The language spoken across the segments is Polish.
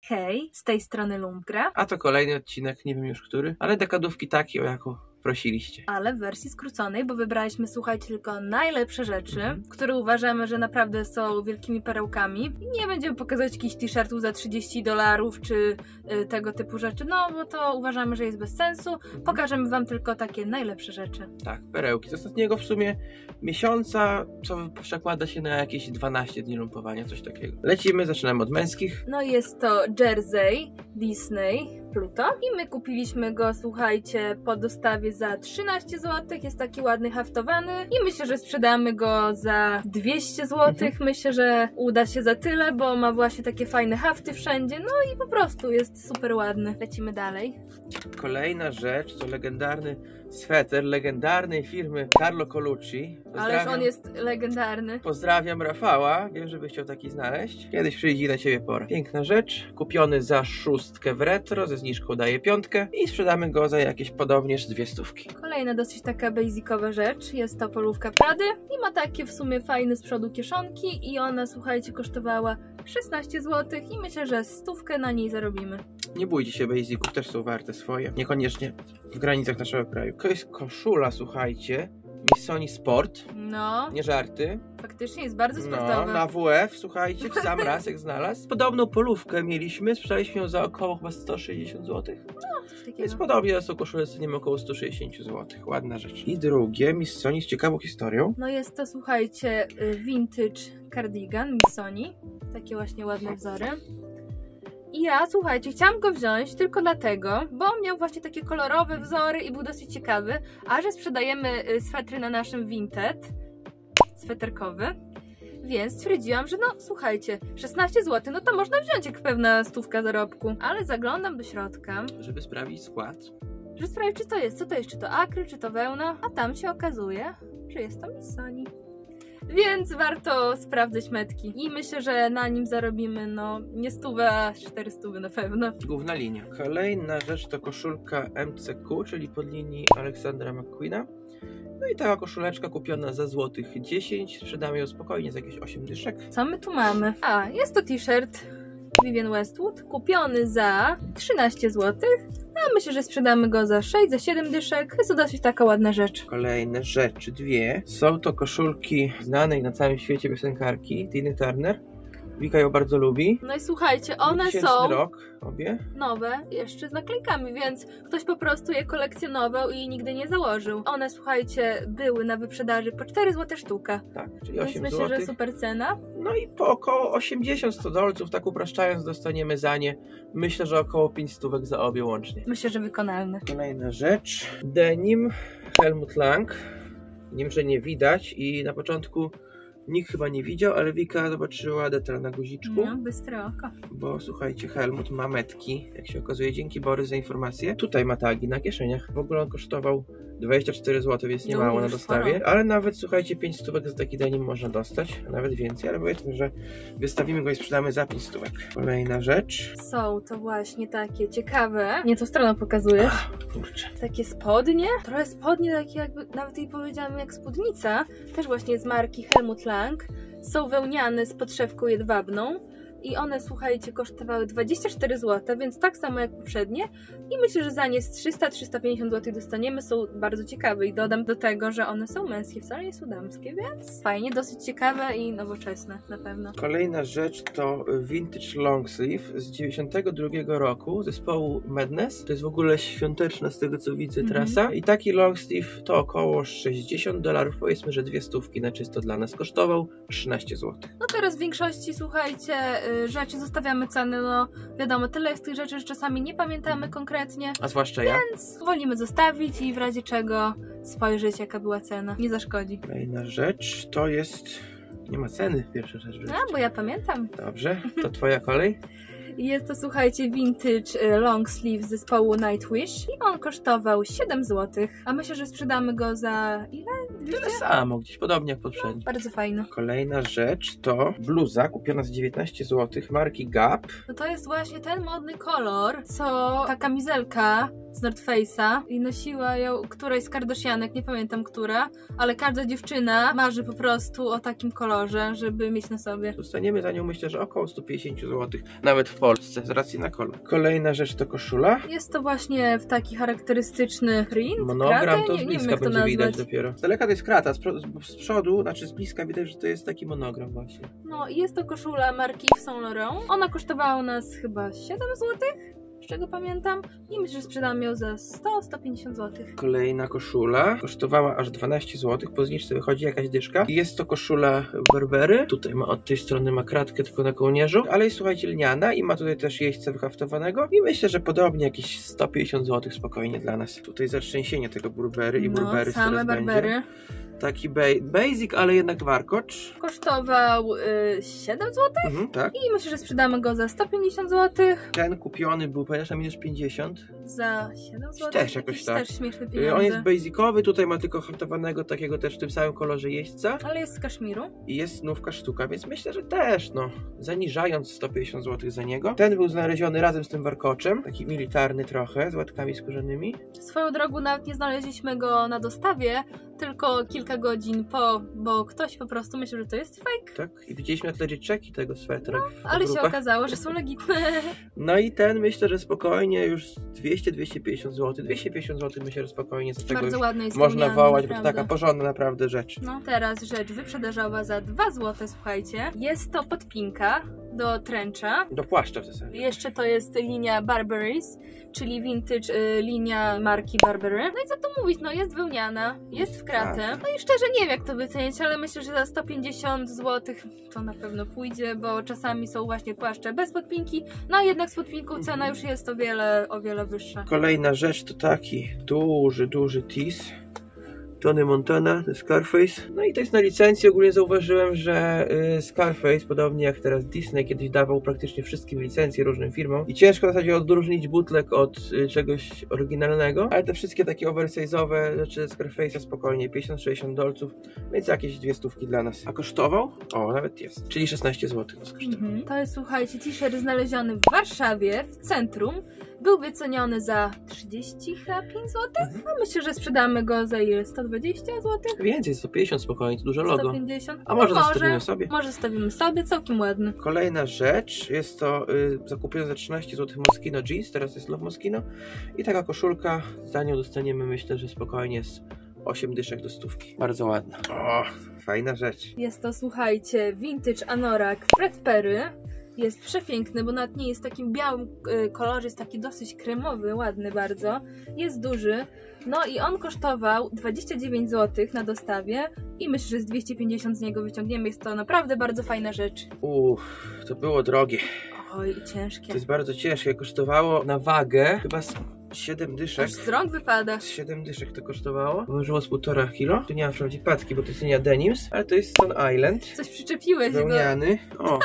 Hej, z tej strony Lumpgra. A to kolejny odcinek, nie wiem już który, ale dekadówki taki, o jaką prosiliście. Ale w wersji skróconej, bo wybraliśmy, słuchajcie, tylko najlepsze rzeczy, które uważamy, że naprawdę są wielkimi perełkami. I nie będziemy pokazywać jakichś t-shirtów za $30 czy tego typu rzeczy, no bo to uważamy, że jest bez sensu. Pokażemy wam tylko takie najlepsze rzeczy. Tak, perełki z ostatniego w sumie miesiąca, co przekłada się na jakieś 12 dni lumpowania, coś takiego. Lecimy, zaczynamy od męskich. No jest to Jersey, Disney, Pluto i my kupiliśmy go, słuchajcie, po dostawie za 13 zł, jest taki ładny haftowany i myślę, że sprzedamy go za 200 zł, myślę, że uda się za tyle, bo ma właśnie takie fajne hafty wszędzie, no i po prostu jest super ładny. Lecimy dalej. Kolejna rzecz to legendarny sweter legendarnej firmy Carlo Colucci. Ależ on jest legendarny. Pozdrawiam Rafała, wiem, że byś chciał taki znaleźć. Kiedyś przyjdzie na ciebie pora. Piękna rzecz, kupiony za 6 w retro, ze zniżką daje 5 i sprzedamy go za jakieś podobnież 200. Kolejna dosyć taka basicowa rzecz, jest to polówka Prady i ma takie w sumie fajne z przodu kieszonki i ona, słuchajcie, kosztowała 16 zł i myślę, że 100 na niej zarobimy. Nie bójcie się, basiców też są warte swoje, niekoniecznie w granicach naszego kraju. To jest koszula, słuchajcie, Missoni Sport. No. Nie żarty. Faktycznie jest bardzo sportowa. No, na WF, słuchajcie, w sam raz jak znalazł. Podobną polówkę mieliśmy, sprzedaliśmy ją za około chyba 160 zł. No, coś takiego. Więc podobnie są koszule z ceniem około 160 zł. Ładna rzecz. I drugie, Missoni z ciekawą historią. No jest to, słuchajcie, vintage cardigan Missoni. Takie właśnie ładne wzory. I ja, słuchajcie, chciałam go wziąć tylko dlatego, bo on miał właśnie takie kolorowe wzory i był dosyć ciekawy, a że sprzedajemy swetry na naszym Vinted, sweterkowy, więc stwierdziłam, że no słuchajcie, 16 zł, no to można wziąć jak pewna 100 zarobku, ale zaglądam do środka, żeby sprawdzić skład. Żeby sprawdzić, czy to jest, co to jest, czy to akryl, czy to wełna, a tam się okazuje, że jest to Missoni. Więc warto sprawdzać metki. I myślę, że na nim zarobimy, no, nie 100, a 400 na pewno. Główna linia. Kolejna rzecz to koszulka MCQ, czyli pod linii Aleksandra McQueena. No i ta koszuleczka kupiona za złotych 10. Sprzedamy ją spokojnie za jakieś 8 dyszek. Co my tu mamy? A, jest to t-shirt Vivienne Westwood, kupiony za 13 zł. A myślę, że sprzedamy go za 6, za 7 dyszek. Jest to dosyć taka ładna rzecz. Kolejne rzeczy, dwie. Są to koszulki znanej na całym świecie piosenkarki Tina Turner. Wika ją bardzo lubi. No i słuchajcie, one 2000 są rok, obie. nowe, jeszcze z naklejkami, więc ktoś po prostu je kolekcjonował i nigdy nie założył. One, słuchajcie, były na wyprzedaży po 4 zł sztuka. Tak, czyli Więc 8 myślę, zł. że super cena. No i po około 80-100 dolców, tak upraszczając, dostaniemy za nie. Myślę, że około 500 za obie łącznie. Myślę, że wykonalne. Kolejna rzecz. Denim Helmut Lang. Nie wiem, że nie widać i na początku nikt chyba nie widział, ale Wika zobaczyła detal na guziczku. No, bystre oko. Bo słuchajcie, Helmut ma metki, jak się okazuje. Dzięki Borys za informację. Tutaj ma tagi na kieszeniach. W ogóle on kosztował 24 zł, więc nie mało na dostawie. Ale nawet, słuchajcie, 5 stówek za taki denim można dostać. A nawet więcej, ale powiedzmy, że wystawimy go i sprzedamy za 5 stówek. Kolejna rzecz. Są to właśnie takie ciekawe. Nie, tą stroną pokazujesz. Kurczę. Takie spodnie. Trochę spodnie takie jakby, nawet jej powiedziałam jak spódnica. Też właśnie z marki Helmut Lang. Są wełniane z podszewką jedwabną. I one, słuchajcie, kosztowały 24 zł, więc tak samo jak poprzednie. I myślę, że za nie z 300-350 zł dostaniemy. Są bardzo ciekawe i dodam do tego, że one są męskie, wcale nie są damskie, więc fajnie, dosyć ciekawe i nowoczesne na pewno. Kolejna rzecz to vintage long sleeve z 92 roku zespołu Madness. To jest w ogóle świąteczna z tego co widzę trasa. I taki long sleeve to około $60, powiedzmy, że 200 na czysto dla nas kosztował 13 zł. No teraz w większości, słuchajcie, rzeczy zostawiamy ceny, no wiadomo, tyle jest tych rzeczy, że czasami nie pamiętamy konkretnie. A zwłaszcza ja. Więc wolimy zostawić i w razie czego spojrzeć jaka była cena. Nie zaszkodzi. Kolejna rzecz to jest... Nie ma ceny, pierwsza rzecz. A, bo ja pamiętam. Dobrze, to twoja kolej. Jest to, słuchajcie, vintage long sleeve z zespołu Nightwish i on kosztował 7 zł, a myślę, że sprzedamy go za ile? Tyle samo, gdzieś podobnie jak poprzednio. Bardzo fajna. Kolejna rzecz to bluza kupiona za 19 zł marki Gap. No to jest właśnie ten modny kolor, co ta kamizelka z North Face'a i nosiła ją któraś z Kardashianek, nie pamiętam która, ale każda dziewczyna marzy po prostu o takim kolorze, żeby mieć na sobie. Dostaniemy za nią myślę, że około 150 zł, nawet w Polsce, z racji na kolor. Kolejna rzecz to koszula. Jest to właśnie w taki charakterystyczny print. Monogram kratę? to z nie wiem, bliska jak to będzie widać nazwać. dopiero. Z daleka to jest krata, z przodu, znaczy z bliska widać, że to jest taki monogram właśnie. No i jest to koszula marki Saint Laurent. Ona kosztowała u nas chyba 7 zł, z czego pamiętam. I myślę, że sprzedałam ją za 100-150 zł. Kolejna koszula kosztowała aż 12 zł, po zniżce wychodzi jakaś dyszka. I jest to koszula Burberry. Tutaj ma od tej strony ma kratkę tylko na kołnierzu, ale jest słuchajcie lniana i ma tutaj też jeźdźca wyhaftowanego. I myślę, że podobnie jakieś 150 zł spokojnie dla nas. Tutaj zatrzęsienie tego Burberry i Burberry same Burberry. będzie. Taki basic, ale jednak warkocz. Kosztował 7 zł Tak. i myślę, że sprzedamy go za 150 zł. Ten kupiony był pamiętasz na minus 50. Za 7 zł. Też jakoś tak. Też śmieszne pieniądze. On jest basicowy, tutaj ma tylko haftowanego takiego też w tym samym kolorze jeźdźca. Ale jest z kaszmiru. I jest nówka sztuka, więc myślę, że też, no, zaniżając 150 zł za niego. Ten był znaleziony razem z tym warkoczem, taki militarny trochę, z łatkami skórzanymi. Swoją drogą nawet nie znaleźliśmy go na dostawie, tylko kilka godzin po, bo ktoś po prostu myślał, że to jest fake. Tak, i widzieliśmy na tle czeki tego swetra. Ale się okazało, że są legitne. No i ten myślę, że spokojnie już 200-250 zł. 250 zł myślę, że spokojnie za tego Bardzo ładny jest można wełniany, wołać, bo to naprawdę. taka porządna naprawdę rzecz. No teraz rzecz wyprzedażowa za 2 zł, słuchajcie. Jest to podpinka do trencha. Do płaszcza w zasadzie. Jeszcze to jest linia Burberry's, czyli vintage linia marki Burberry. No i co tu mówić, no jest wełniana, jest w kratę. Tak. No i szczerze nie wiem jak to wycenić, ale myślę, że za 150 zł to na pewno pójdzie, bo czasami są właśnie płaszcze bez podpinki, no a jednak z podpinką cena już jest o wiele wyższa. Kolejna rzecz to taki duży tease. Tony Montana, Scarface. No i to jest na licencji. Ogólnie zauważyłem, że Scarface, podobnie jak teraz Disney, kiedyś dawał praktycznie wszystkim licencje różnym firmom. I ciężko w zasadzie odróżnić bootleg od czegoś oryginalnego. Ale te wszystkie takie oversize'owe rzeczy Scarface'a spokojnie 50-60 dolców, więc jakieś 200 dla nas. A kosztował? O, nawet jest. Czyli 16 zł nas kosztował. To jest, słuchajcie, t-shirt znaleziony w Warszawie, w centrum. Był wyceniony za 35 zł. No myślę, że sprzedamy go za ile? 120 zł? Więcej, 150 spokojnie, to dużo logo. 150? A może zostawimy sobie? Może zostawimy sobie, całkiem ładny. Kolejna rzecz, jest to zakupione za 13 zł Moschino Jeans, teraz jest Love Moschino. I taka koszulka, za nią dostaniemy myślę, że spokojnie z 8 dyszek do 100. Bardzo ładna. O, fajna rzecz. Jest to, słuchajcie, vintage anorak Fred Perry. Jest przepiękny, bo nawet nie jest w takim białym kolorze, jest taki dosyć kremowy, ładny bardzo. Jest duży. No i on kosztował 29 zł na dostawie i myślę, że z 250 z niego wyciągniemy. Jest to naprawdę bardzo fajna rzecz. To było drogie. Oj, i ciężkie. To jest bardzo ciężkie, kosztowało na wagę chyba 7 dyszek. Aż z rąk wypada. 7 dyszek to kosztowało. Ważyło z 1,5 kilo. Tu nie ma wprawdzie patki, bo to jest linia Denims, ale to jest Stone Island. Coś przyczepiłeś go. Wełniany. O.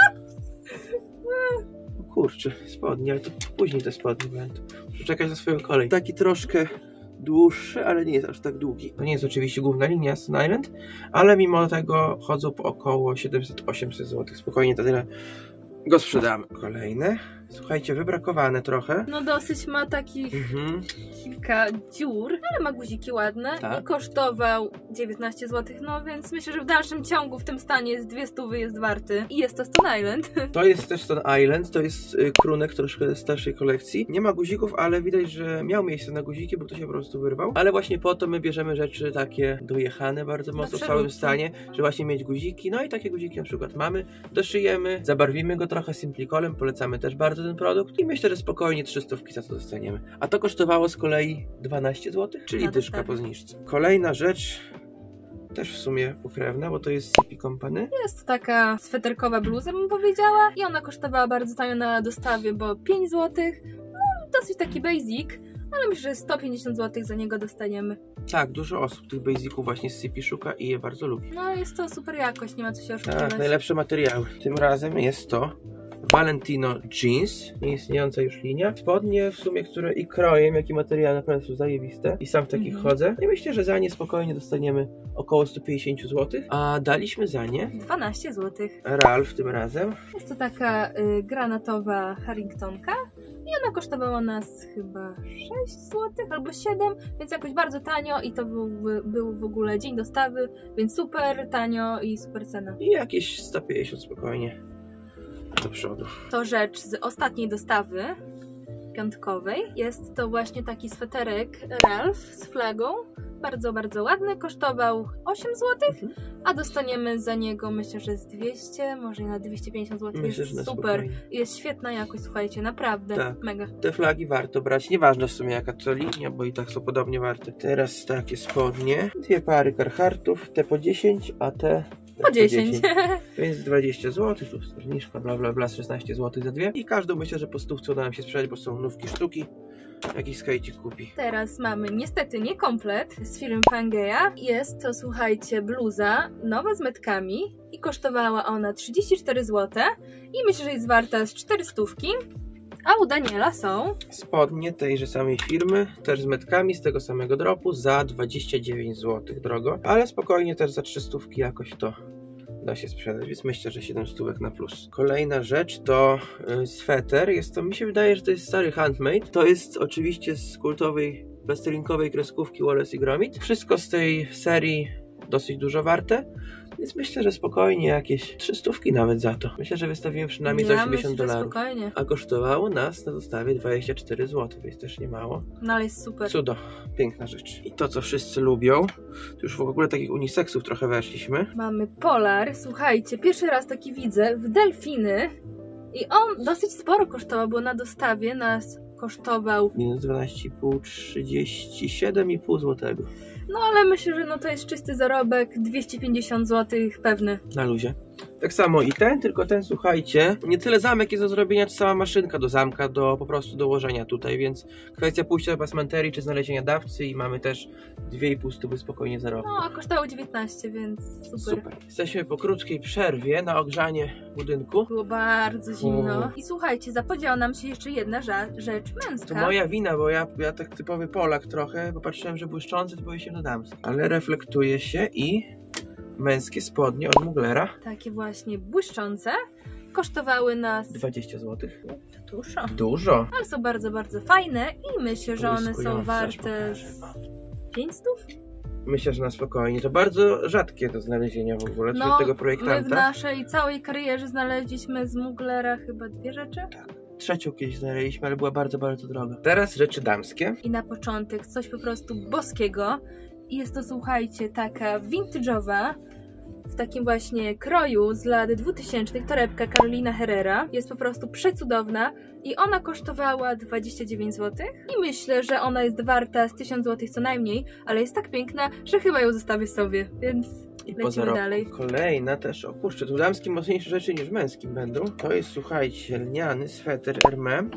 Kurczę, spodnie, ale to później te spodnie będą. Muszę czekać na swoją kolej. Taki troszkę dłuższy, ale nie jest aż tak długi. To nie jest oczywiście główna linia Stone Island, ale mimo tego chodzą po około 700-800 zł. Spokojnie to tyle go sprzedamy. Kolejne. Słuchajcie, wybrakowane trochę. No dosyć ma takich kilka dziur, ale ma guziki ładne Tak. i kosztował 19 zł, no więc myślę, że w dalszym ciągu w tym stanie jest 200 jest warty. I jest to Stone Island. To jest też Stone Island, to jest krunek troszkę starszej kolekcji. Nie ma guzików, ale widać, że miał miejsce na guziki, bo to się po prostu wyrwał. Ale właśnie po to my bierzemy rzeczy takie dojechane bardzo mocno w całym stanie, że właśnie mieć guziki. No i takie guziki na przykład mamy, doszyjemy, zabarwimy go trochę simplicolem, polecamy też bardzo ten produkt i myślę, że spokojnie 300 za to dostaniemy. A to kosztowało z kolei 12 zł, czyli dyszka po zniżce. Kolejna rzecz, też w sumie pokrewna, bo to jest CP Company. Jest to taka sweterkowa bluza, bym powiedziała, i ona kosztowała bardzo tanio na dostawie, bo 5 zł. No, dosyć taki basic, ale myślę, że 150 zł za niego dostaniemy. Tak, dużo osób tych basiców właśnie z CP szuka i je bardzo lubi. No, jest to super jakość, nie ma co się oszukiwać. Tak, najlepsze materiały. Tym razem jest to Valentino Jeans, nieistniejąca już linia. Spodnie w sumie, które i krojem, jak i materiał naprawdę są zajebiste. I sam w takich chodzę. I myślę, że za nie spokojnie dostaniemy około 150 zł. A daliśmy za nie 12 zł. Ralph tym razem. Jest to taka granatowa Harringtonka. I ona kosztowała nas chyba 6 zł albo 7, więc jakoś bardzo tanio i to był w ogóle dzień dostawy, więc super tanio i super cena. I jakieś 150 spokojnie do przodu. To rzecz z ostatniej dostawy piątkowej. Jest to właśnie taki sweterek Ralph z flagą. Bardzo, bardzo ładny. Kosztował 8 zł, a dostaniemy za niego myślę, że z 200, może na 250 zł. Myślę, jest że super. spokojnie. Jest świetna jakość, słuchajcie, naprawdę Tak. mega. Te flagi warto brać, nieważne w sumie jaka to linia, bo i tak są podobnie warte. Teraz takie spodnie, 2 pary Carharttów, te po 10, a te Po 10. Więc 20 zł, tu zniżka, bla bla bla, 16 zł za dwie. I każdą myślę, że po 100 uda nam się sprzedać, bo są nówki sztuki. Jakiś skajcik kupi. Teraz mamy niestety nie komplet z firmy Pangea. Jest to, słuchajcie, bluza nowa z metkami i kosztowała ona 34 zł i myślę, że jest warta z 400. A u Daniela są Spodnie tejże samej firmy, też z metkami, z tego samego dropu, za 29 zł drogo, ale spokojnie też za 300 jakoś to da się sprzedać, więc myślę, że 7 stówek na plus. Kolejna rzecz to sweter. Jest to, mi się wydaje, że to jest stary handmade. To jest oczywiście z kultowej, westernkowej kreskówki Wallace i Gromit. Wszystko z tej serii dosyć dużo warte, więc myślę, że spokojnie jakieś 300 nawet za to. Myślę, że wystawiłem przynajmniej za 80 dolarów. A kosztowało nas na dostawie 24 zł, więc też nie mało. No ale jest super. Cudo, piękna rzecz. I to, co wszyscy lubią, to już w ogóle takich uniseksów trochę weszliśmy. Mamy polar, słuchajcie, pierwszy raz taki widzę, w delfiny i on dosyć sporo kosztował, bo na dostawie nas kosztował Minus 12,5, 37,5 zł. no ale myślę, że no to jest czysty zarobek, 250 zł pewny. Na luzie. Tak samo i ten, tylko ten, słuchajcie, nie tyle zamek jest do zrobienia, czy sama maszynka do zamka, do po prostu dołożenia tutaj, więc kwestia pójścia do pasmanterii, czy znalezienia dawcy i mamy też 2,5 stówy spokojnie zarobić. No, a kosztowało 19, więc super. Jesteśmy po krótkiej przerwie na ogrzanie budynku. Było bardzo zimno. I słuchajcie, zapodziała nam się jeszcze jedna rzecz męska. To moja wina, bo ja tak typowy Polak trochę, bo patrzyłem, że błyszczący, to boję się na damski. Ale reflektuje się i męskie spodnie od Muglera. Takie właśnie błyszczące. Kosztowały nas 20 zł. dużo. Dużo. Ale są bardzo, bardzo fajne i myślę, że one są warte 500. Myślę, że na spokojnie. To bardzo rzadkie do znalezienia w ogóle wśród tego projektanta. My w naszej całej karierze znaleźliśmy z Muglera chyba 2 rzeczy. Tak. Trzecią kiedyś znaleźliśmy, ale była bardzo, bardzo droga. Teraz rzeczy damskie. I na początek coś po prostu boskiego. I jest to, słuchajcie, taka vintage'owa, w takim właśnie kroju z lat 2000, torebka Carolina Herrera. Jest po prostu przecudowna i ona kosztowała 29 zł. I myślę, że ona jest warta z 1000 zł co najmniej, ale jest tak piękna, że chyba ją zostawię sobie, więc I lecimy dalej. Kolejna też, o kurczę, tu damskim mocniejsze rzeczy niż męskim będą. To jest, słuchajcie, lniany sweter Hermès,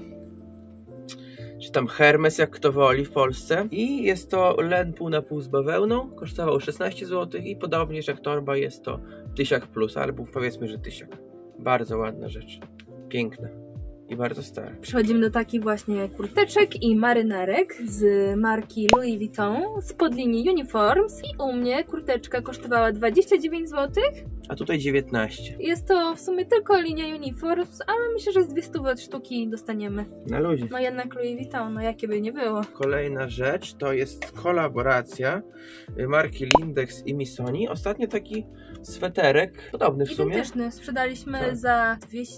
czy tam Hermes, jak kto woli w Polsce. I jest to len pół na pół z bawełną, kosztował 16 zł i podobnież jak torba jest to 1000 plus, albo powiedzmy, że 1000. Bardzo ładna rzecz, piękna i bardzo stara. Przechodzimy do takich właśnie kurteczek i marynarek z marki Louis Vuitton z podlinii Uniforms i u mnie kurteczka kosztowała 29 zł. A tutaj 19. Jest to w sumie tylko linia Uniforms, ale myślę, że z 200 od sztuki dostaniemy. Na luzie. No jednak Louis Vuitton, no jakie by nie było. Kolejna rzecz to jest kolaboracja marki Lindex i Missoni. Ostatnio taki sweterek, podobny w sumie. Identyczny, sprzedaliśmy Tak. za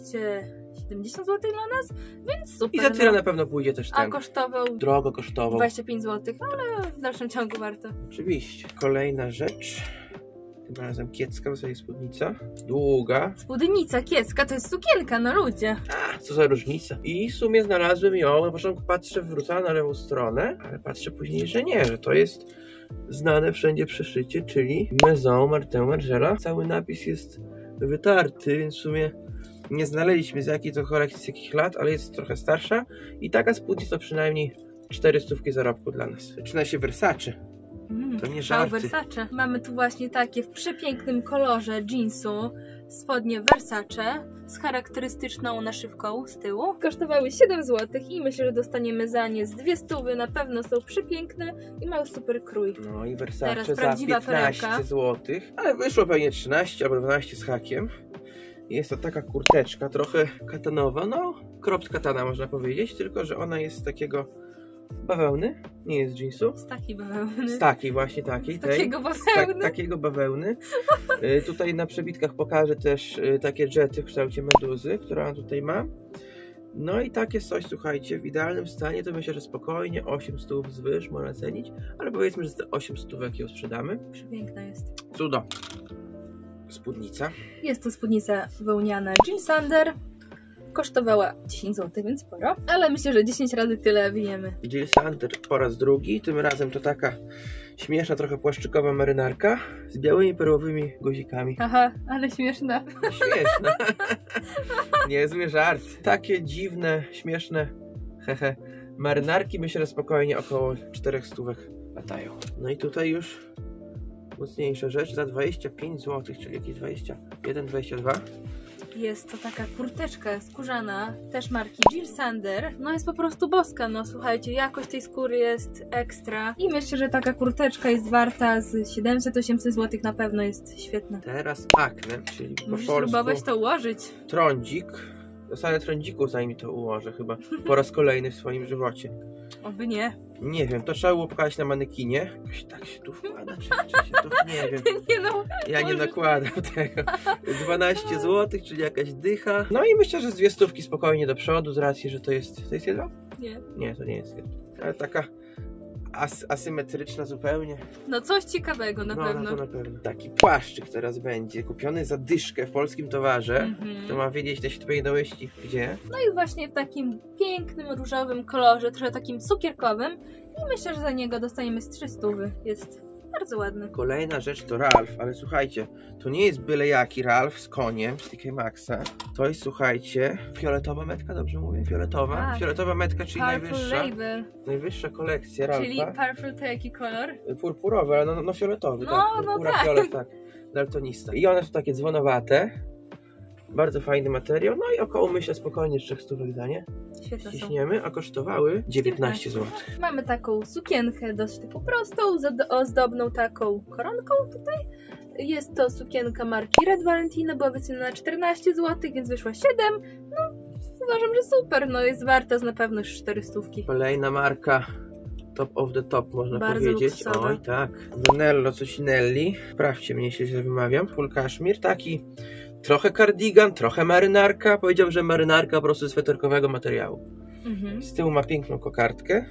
270 zł dla nas, więc super. I za tyle na pewno pójdzie też A ten. kosztował Drogo kosztował. 25 zł, ale w dalszym ciągu warto. Oczywiście. Kolejna rzecz. Tym razem kiecka, w zasadzie spódnica. Długa. Spódnica kiecka to jest sukienka, no ludzie. A, co za różnica. I w sumie znalazłem ją. Na początku patrzę, wrócę na lewą stronę, ale patrzę później, że nie, że to jest znane wszędzie przeszycie, czyli Maison Martin Margiela. Cały napis jest wytarty, więc w sumie nie znaleźliśmy z jakiej to kolekcji, z jakich lat, ale jest trochę starsza. I taka spódnica to przynajmniej 400 zarobku dla nas. Zaczyna się Versace. To nie żarty. Versace. Mamy tu właśnie takie w przepięknym kolorze jeansu spodnie Versace. z charakterystyczną naszywką z tyłu. Kosztowały 7 zł i myślę, że dostaniemy za nie z 200. Na pewno są przepiękne i mają super krój. No i Versace Teraz za prawdziwa 15 perełka. zł, ale wyszło pewnie 13 albo 12 z hakiem. Jest to taka kurteczka, trochę katanowa, no cropped katana można powiedzieć, tylko że ona jest z takiego bawełny, nie jest z jeansu. Z takiej bawełny. Z takiej właśnie takiej. Z takiego bawełny. Takiego bawełny. Tutaj na przebitkach pokażę też takie jety w kształcie meduzy, która on tutaj ma. No i takie coś, słuchajcie, w idealnym stanie to myślę, że spokojnie 800 zwyż można cenić, ale powiedzmy, że za 800 ją sprzedamy. Przepiękna jest. Cudo. Spódnica. Jest to spódnica wełniana Jill Sander. Kosztowała 10 zł, więc sporo. Ale myślę, że 10 razy tyle wyjemy. Jill Sander po raz drugi. Tym razem to taka śmieszna, trochę płaszczykowa marynarka z białymi perłowymi guzikami. Aha, ale śmieszna. Śmieszna. Niezły żart. Takie dziwne, śmieszne hehe marynarki myślę, że spokojnie około 400 latają. No i tutaj już mocniejsza rzecz za 25 zł, czyli jakieś 21, 22. Jest to taka kurteczka skórzana, też marki Jill Sander. No jest po prostu boska, no słuchajcie, jakość tej skóry jest ekstra. I myślę, że taka kurteczka jest warta z 700-800 zł, na pewno jest świetna. Teraz akne, czyli po Musisz polsku spróbować to ułożyć. trądzik. Dostanę trądziku, zanim to ułożę chyba po raz kolejny w swoim żywocie. Oby nie. Nie wiem, to trzeba było pokazać na manekinie. Jakoś tak się tu wkłada, czy się tu... Nie wiem. Nie no, Ja nie może- nakładam tego. 12 zł, czyli jakaś dycha. No i myślę, że z 200 spokojnie do przodu, z racji, że to jest... To jest jedno? Nie. Nie, to nie jest jedno. Ale taka asymetryczna zupełnie. No coś ciekawego na No, pewno. no to na pewno. Taki płaszczyk teraz będzie, kupiony za dyszkę w polskim towarze. Mhm. To ma wiedzieć, to się tutaj domyśli, gdzie. No i właśnie w takim pięknym, różowym kolorze, trochę takim cukierkowym. I myślę, że za niego dostaniemy z 300. Jest bardzo ładny. Kolejna rzecz to Ralph, ale słuchajcie, to nie jest byle jaki Ralph z koniem, z TK Maxa. To jest, słuchajcie, fioletowa metka, dobrze mówię? Fioletowa? Tak. Fioletowa metka, czyli Purple Label, najwyższa kolekcja czyli Ralpha. purple to jaki kolor? Purpurowy, ale no fioletowy, No, tak. no Purpura, tak. fiolet, tak. Daltonista. I one są takie dzwonowate. Bardzo fajny materiał, no i około myślę spokojnie 300 za nie. Świetne są. Ciśniemy, a kosztowały 19 zł. Mamy taką sukienkę dość taką prostą, z ozdobną taką koronką tutaj. Jest to sukienka marki Red Valentino, była wyceniona na 14 zł, więc wyszła 7. No, uważam, że super, no jest warta z na pewno już 400. Kolejna marka top of the top, można Bardzo powiedzieć. luksusowa. Oj tak. Brunello Cucinelli. Sprawdźcie mnie, jeśli źle wymawiam. Full cashmere, taki trochę cardigan, trochę marynarka. Powiedziałbym, że marynarka po prostu z sweterkowego materiału. Mhm. Z tyłu ma piękną kokardkę.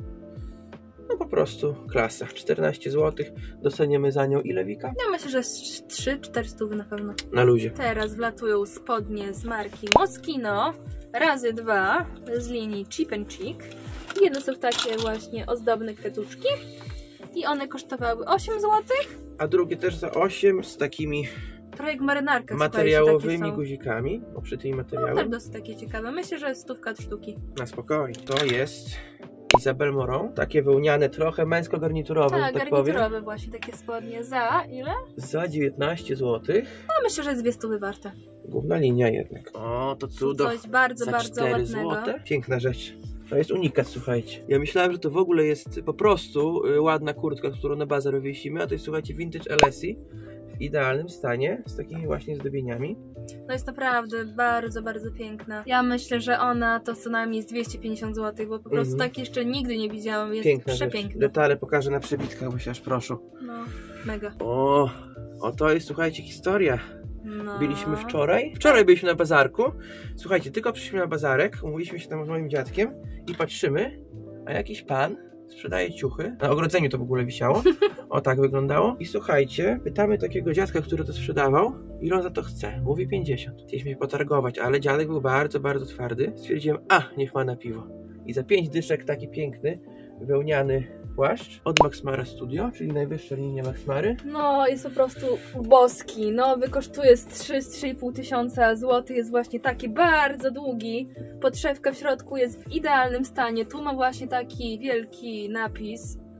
No po prostu klasa. 14 zł. Dostaniemy za nią ile, Wika? Ja myślę, że 3-400 na pewno. Na luzie. Teraz wlatują spodnie z marki Moschino razy 2 z linii Cheap and Chic. Jedno są takie właśnie ozdobne kwiatuszki i one kosztowały 8 zł. A drugie też za 8 z takimi Trochę jak marynarka, materiałowymi takie są. guzikami. Oprzytymi No, materiałem. też dosyć takie ciekawe. Myślę, że 100 sztuki. Na spokojnie. To jest Isabel Moron. Takie wełniane, trochę męsko-garniturowe, Tak, tak powiem. garniturowe właśnie takie spodnie. Za ile? Za 19 zł. No myślę, że jest 200 warte. Główna linia jednak. O, to cudo. Coś bardzo, Za bardzo 4 ładnego. złote. Piękna rzecz. To jest unikat, słuchajcie. Ja myślałem, że to w ogóle jest po prostu ładna kurtka, którą na bazar wywiesimy, a to jest, słuchajcie, vintage LSI w idealnym stanie, z takimi właśnie zdobieniami. No jest naprawdę bardzo, bardzo piękna. Ja myślę, że ona to co najmniej jest 250 zł, bo po prostu tak jeszcze nigdy nie widziałam. Jest Piękna rzecz. przepiękna. Detale pokażę na przebitkach, bo się aż proszę. No, mega. O, to jest, słuchajcie, historia. No. Byliśmy wczoraj. Wczoraj byliśmy na bazarku. Słuchajcie, tylko przyszliśmy na bazarek, umówiliśmy się tam z moim dziadkiem i patrzymy, a jakiś pan sprzedaje ciuchy. Na ogrodzeniu to w ogóle wisiało. O, tak wyglądało. I słuchajcie, pytamy takiego dziadka, który to sprzedawał, ile on za to chce. Mówi 50. Chcieliśmy się potargować, ale dziadek był bardzo, bardzo twardy. Stwierdziłem, niech ma na piwo. I za 5 dyszek taki piękny, wełniany płaszcz od Maxmara Studio, czyli najwyższa linia Maxmary. No, jest po prostu boski. Nowy kosztuje z 3-3,5 tysiąca złotych. Jest właśnie taki bardzo długi. Podszewka w środku jest w idealnym stanie. Tu ma właśnie taki wielki napis. No,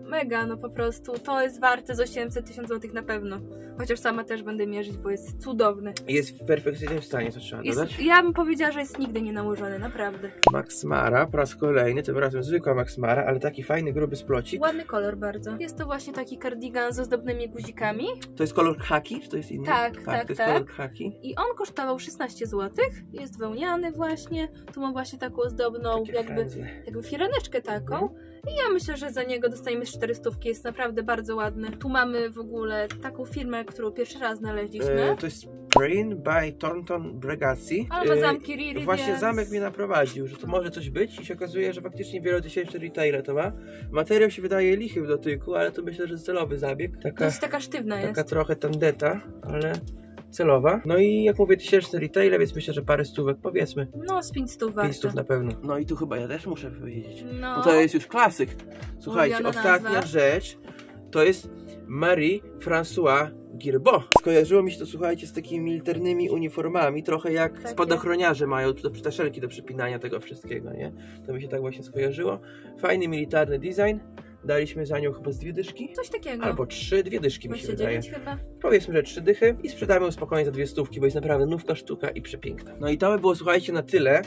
mega, no po prostu to jest warte z 800-1000 zł na pewno. Chociaż sama też będę mierzyć, bo jest cudowny. Jest w perfekcyjnym stanie, to trzeba dodać. Ja bym powiedziała, że jest nigdy nie nałożony, naprawdę. Max Mara po raz kolejny, tym razem zwykła Max Mara, ale taki fajny, gruby splocik. Ładny kolor bardzo. Jest to właśnie taki kardigan z ozdobnymi guzikami. To jest kolor khaki, czy to jest inny? Tak. To jest kolor khaki. I on kosztował 16 zł. Jest wełniany właśnie. Tu ma właśnie taką ozdobną, Takie frędzle. jakby firaneczkę taką. I ja myślę, że za niego dostaniemy 400. Jest naprawdę bardzo ładny. Tu mamy w ogóle taką firmę, którą pierwszy raz znaleźliśmy. To jest Brain by Thornton Bregazzi. Ale ma zamki Riri, Właśnie więc... zamek mnie naprowadził, że to może coś być i się okazuje, że faktycznie wielotysięczny retail to ma. Materiał się wydaje lichy w dotyku, ale to myślę, że celowy zabieg. To jest taka sztywna taka jest. trochę tandeta, ale celowa. No i jak mówię, 1000 retail, więc myślę, że parę stówek powiedzmy. No, z 500 5 stów na pewno. No i tu chyba ja też muszę powiedzieć. No. Bo to jest już klasyk. Słuchajcie, Ulubiona ostatnia nazwa. rzecz to jest Marie-François Girbeau. Skojarzyło mi się to, słuchajcie, z takimi militarnymi uniformami, trochę jak Takie. spadochroniarze mają tu ptaszelki do przypinania tego wszystkiego, nie? To mi się tak właśnie skojarzyło. Fajny militarny design. Daliśmy za nią chyba z 2 dyszki. Coś takiego. Albo 3, 2 dyszki mi się wydaje. 29 chyba. Powiedzmy, że 3 dychy i sprzedamy ją spokojnie za 2 stówki, bo jest naprawdę nówka sztuka i przepiękna. No i to by było, słuchajcie, na tyle.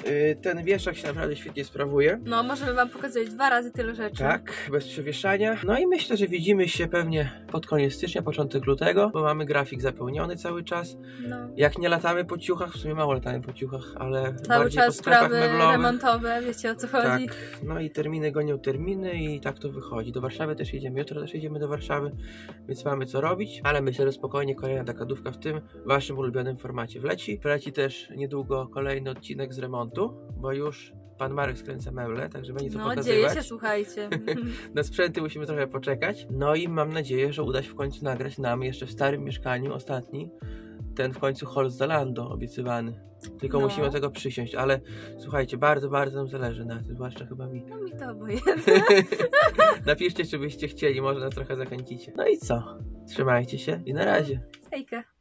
Ten wieszak się naprawdę świetnie sprawuje. No, możemy wam pokazać 2 razy tyle rzeczy. Tak, bez przewieszania. No i myślę, że widzimy się pewnie pod koniec stycznia, początek lutego, bo mamy grafik zapełniony cały czas. No. Jak nie latamy po ciuchach, w sumie mało latamy po ciuchach, ale Cały bardziej po czas sklepach sprawy meblowych. remontowe, wiecie o co chodzi. Tak, no i terminy gonią terminy i tak to wychodzi. Do Warszawy też jedziemy, jutro też jedziemy do Warszawy, więc mamy co robić, ale myślę, że spokojnie kolejna taka dówka w tym waszym ulubionym formacie wleci. Wleci też niedługo kolejny odcinek z remontu, bo już pan Marek skręca meble, także będzie to No, pokazywać. dzieje się, słuchajcie. Na sprzęty musimy trochę poczekać. No i mam nadzieję, że uda się w końcu nagrać nam jeszcze w starym mieszkaniu, ostatni, ten w końcu hol z Zalando obiecywany. Tylko No. musimy tego przysiąść, ale słuchajcie, bardzo, bardzo nam zależy na tym, zwłaszcza chyba mi. No mi to obojętne. Napiszcie, czy byście chcieli, może nas trochę zachęcicie. No i co? Trzymajcie się i na razie. Hejka.